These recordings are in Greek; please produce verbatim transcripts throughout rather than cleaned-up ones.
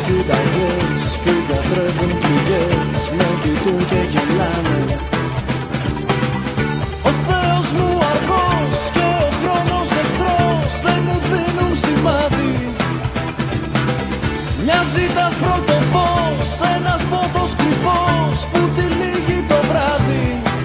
συνταγές που γιατρεύουν πληγές, με κοιτούν και γελάνε. Ο Θεός μου αργός και ο χρόνος εχθρός δεν μου δίνουν σημάδι. Μοιάζει τ' το φως, ένας πόθος κρυφός που τυλίγει το βράδυ.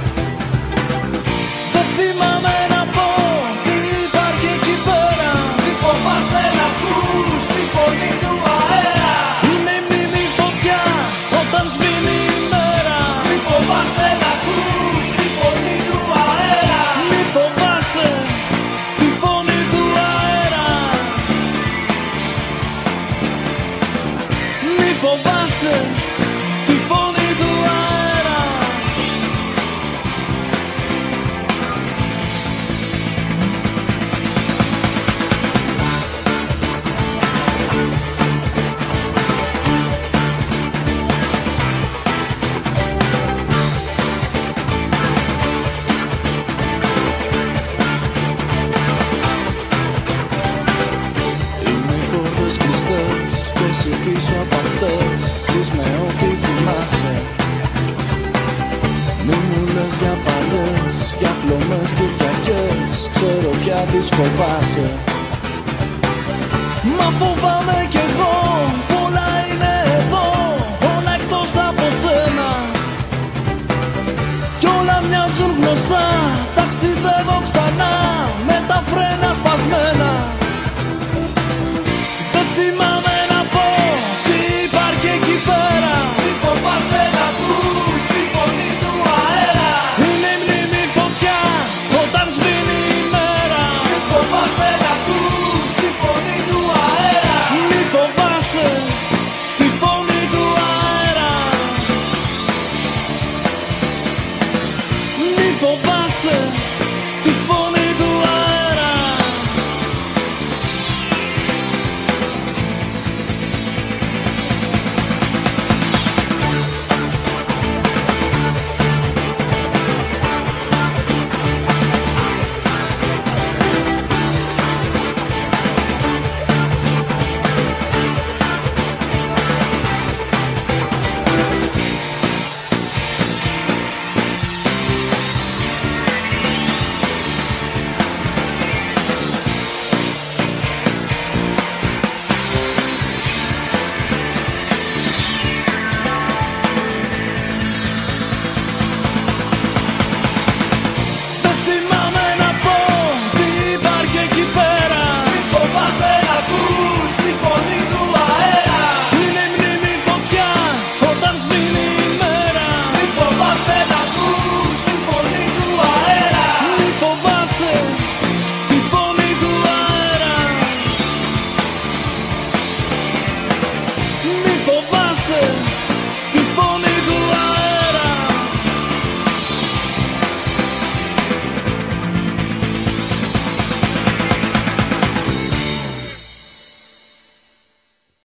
Δεν θυμάμαι να πω τι υπάρχει εκεί πέρα. Μη φοβάσαι να ακούς τη φωνή του αέρα. Είναι η μνήμη φωτιά όταν σβήνει η μέρα. Μη φοβάσαι να ακούς τη φωνή του αέρα. Μη φοβάσαι τη φωνή του αέρα. Μη φοβάσαι τη φωνή του αέρα. Είναι πόρτες κλειστές και εσύ πίσω απ' αυτές ζεις με ό,τι θυμάσαι. Μη μου λες για παλιές, για φλωμές Κυριακές, ξέρω πια τις φοβάσαι. Μα φοβάμαι κι εγώ, πολλά είναι εδώ, όλα εκτός από σένα. Κι όλα μοιάζουν γνωστά, ταξιδεύω ξανά με τα φρένα σπασμένα. Δεν θυμάμαι να πω τι υπάρχει εκεί πέρα. Μη φοβάσαι να ακούς τη φωνή του αέρα. Είναι η μνήμη φωτιά όταν σβήνει η μέρα. Μη φοβάσαι να ακούς τη φωνή του αέρα. Μη φοβάσαι τη φωνή του αέρα. Μη φοβάσαι